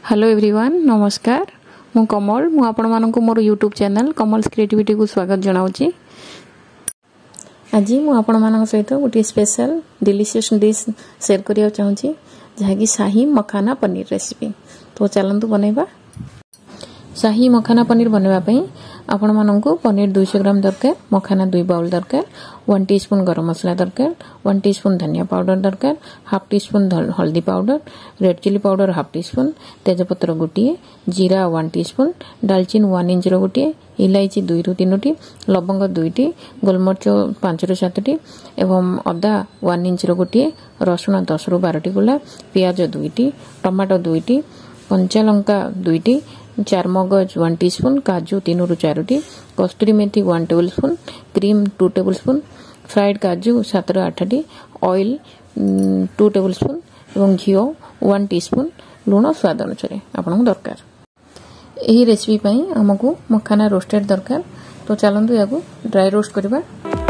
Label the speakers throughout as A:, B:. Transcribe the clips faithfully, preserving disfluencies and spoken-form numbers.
A: Hello everyone नमस्कार मु कमल मु आपण मानक मोर यूट्यूब चैनल कमल्स क्रिएटिविटी को स्वागत जनाऊँगी। आज मु आपण मानक सहित गोटे स्पेशल डिलीशियस डिश शेयर करिया चाहूँगी जहाँकि शाही मखाना पनीर रेसिपी। तो चलतु बनैबा। शाही मखाना पनीर बनवाई आपण मानक पनीर दो सौ ग्राम दरकार, मखाना दुई बाउल दरकार, वन टीस्पून गरम मसला दरकार, वन टीस्पून धनिया पाउडर दरकार, हाफ टीस्पून हल्दी powder, red chili powder half teaspoon, तेजपत्र गोटे, जीरा वन टीस्पून, डालचीन वन इंच गोटे, इलायची दुई रु तीन टी, लवंग दुईटी, गोलमरिच पांच रु सात टी एवं अदा वन इंच गोटे, रसुण दस रु बारह टी गुला, पियाज दुईटी, टमाटो दुईटी, कंचा लंका दुईटी, चार मगज वन टीस्पून, काजू तीन रु चार टी, कस्तूरी मेथी one tablespoon, cream two tablespoon, fried काजू सात रु आठ टी, ऑयल टू टेबल स्पून एवं घी वन टीस्पून, लुण स्वाद अनुसार आपन दरकार। यही रेसिपी पई हमकु मखाना रोस्टेड दरकार। तो चलंतु याकू ड्राई रोस्ट करबा।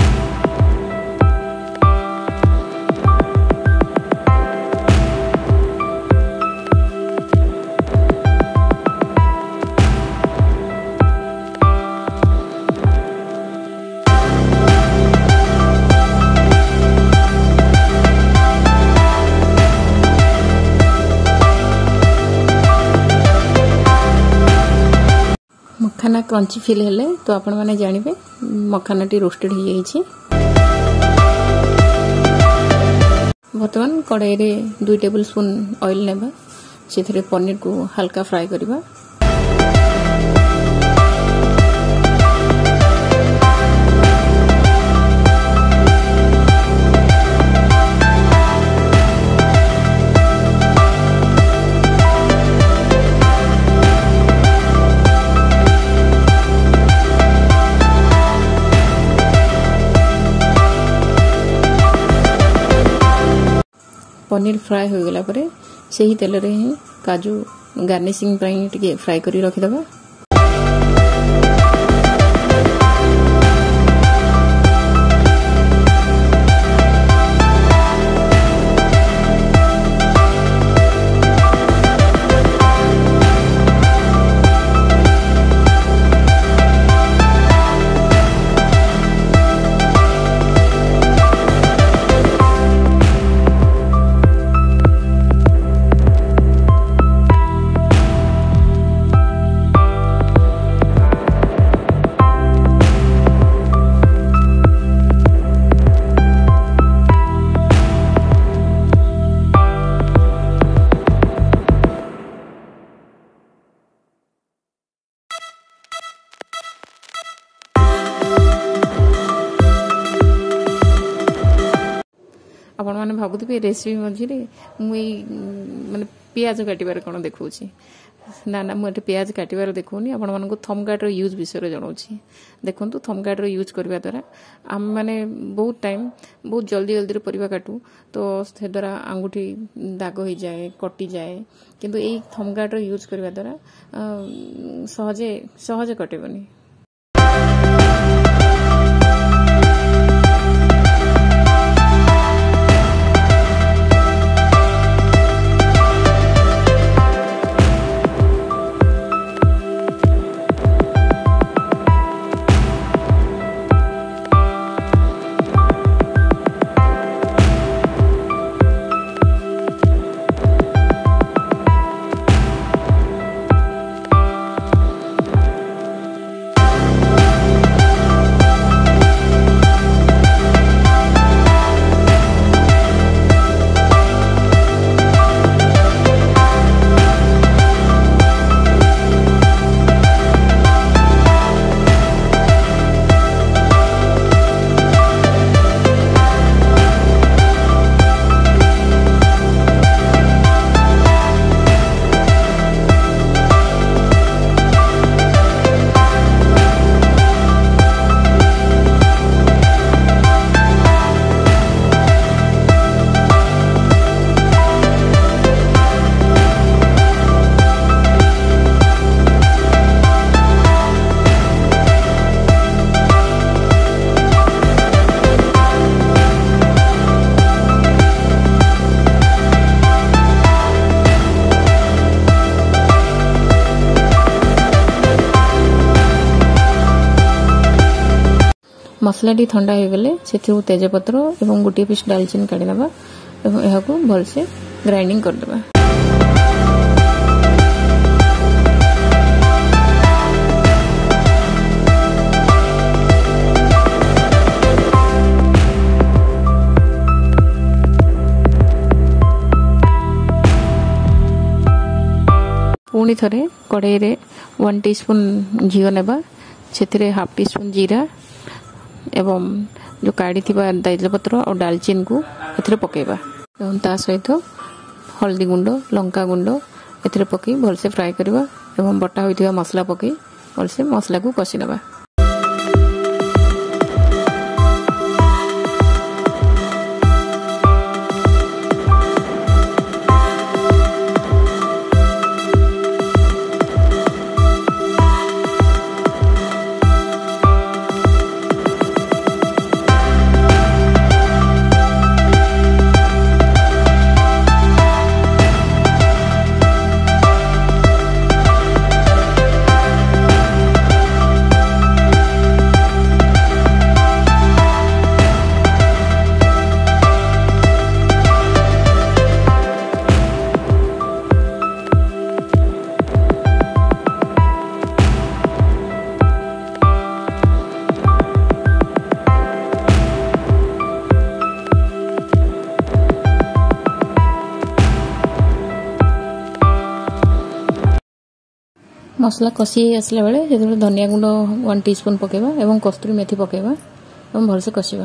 A: मखाना क्रंची फील हेले तो आपण माने जानिबे मखाना टी रोस्टेड हो जाइछि। बर्तमान कड़ाई रे दो टेबल स्पून ऑयल नेबा, सेथरे पनीर को हल्का फ्राई करबा। पनीर फ्राए हो गला परे सही तेल रे ही काजू गार्निशिंग पई टिके फ्राई करी रखि दबा। आपण माने भाबुथि रेसिपी मझिरे मुई माने प्याज काटिबार कोन देखौछि ना ना मुझे प्याज काटिबार देखौनी। आपण मानको थम गार्ड रो यूज विषय जणाउछि। देखंतु थम गार्ड रो यूज करबा द्वारा हम माने बहुत टाइम बहुत जल्दी जल्दी परिबा काटू तो से द्वारा अंगूठी दाग हो जाए, कटि जाए, किंतु एई थम गार्ड रो यूज करबा द्वारा सहजे सहजे कटेबनी। मसलाटी ठंडा हो गले से तेजपत्र और गोटे पीस डालचीनी काढ़ी नवा और यह भलसे ग्राइंडिंग करदेबा। पुणी थरे कड़ाई रे वन टीस्पून घी नेबा से हाफ टी स्पून जीरा एवं जो काढ़ी तेजपत्र और डालचीन को ए पकेबा एवं ता सहित हल्दी गुंड लंका गुंड ए पकई भलसे फ्राए करबा एवं बटा होइथिबा मसला पकई भलसे मसला को कषि नेबा। मसला कषि आसला बेले से धनिया गुंड वन टीस्पून पकेबा एवं कस्तूरी मेथी पकेबा एवं भलसे कषिबा।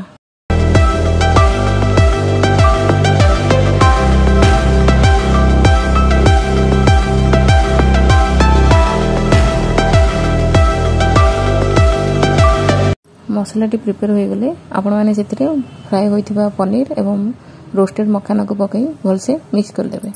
A: मसलाटी प्रिपेयर हो गले आपण माने सेतिरे फ्राई होइथिबा पनीर एवं रोस्टेड मखाना को पकई भलसे मिक्स कर देबे।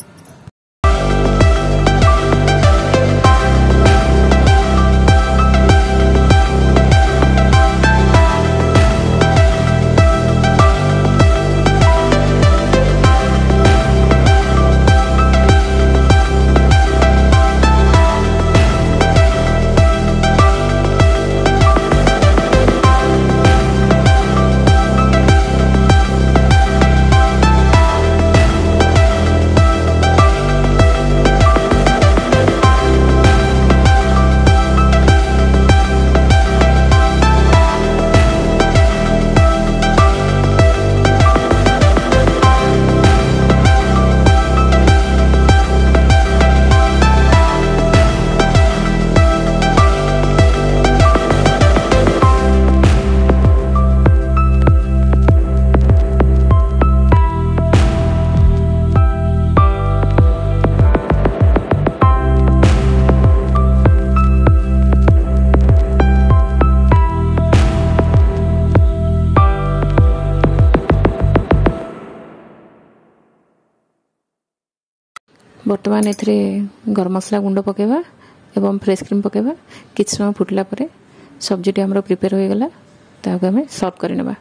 A: बर्तमान एथरे गरम मसला गुंड पकेबा एवं फ्रेश क्रीम पकेबा किछ समय फुटला परे सब्जीटी हमरो प्रिपेयर हो गला ताको हमें सर्व कर नेबा।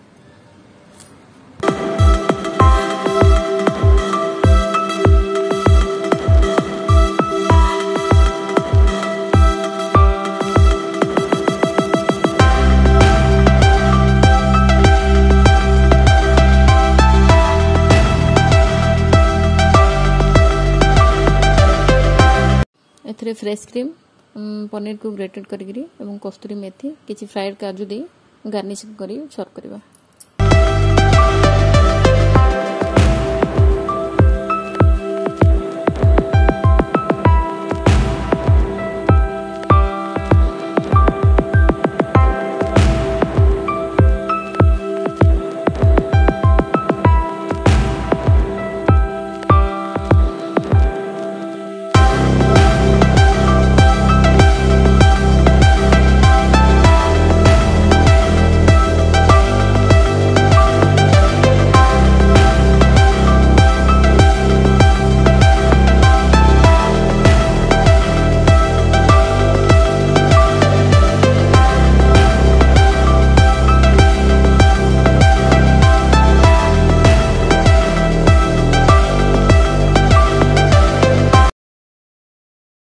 A: एथरे फ्रेश क्रीम पनीर को ग्रेटेड करी एवं कस्तूरी मेथी किछि फ्राइड काजू दे गार्निश करी सर्व करबा।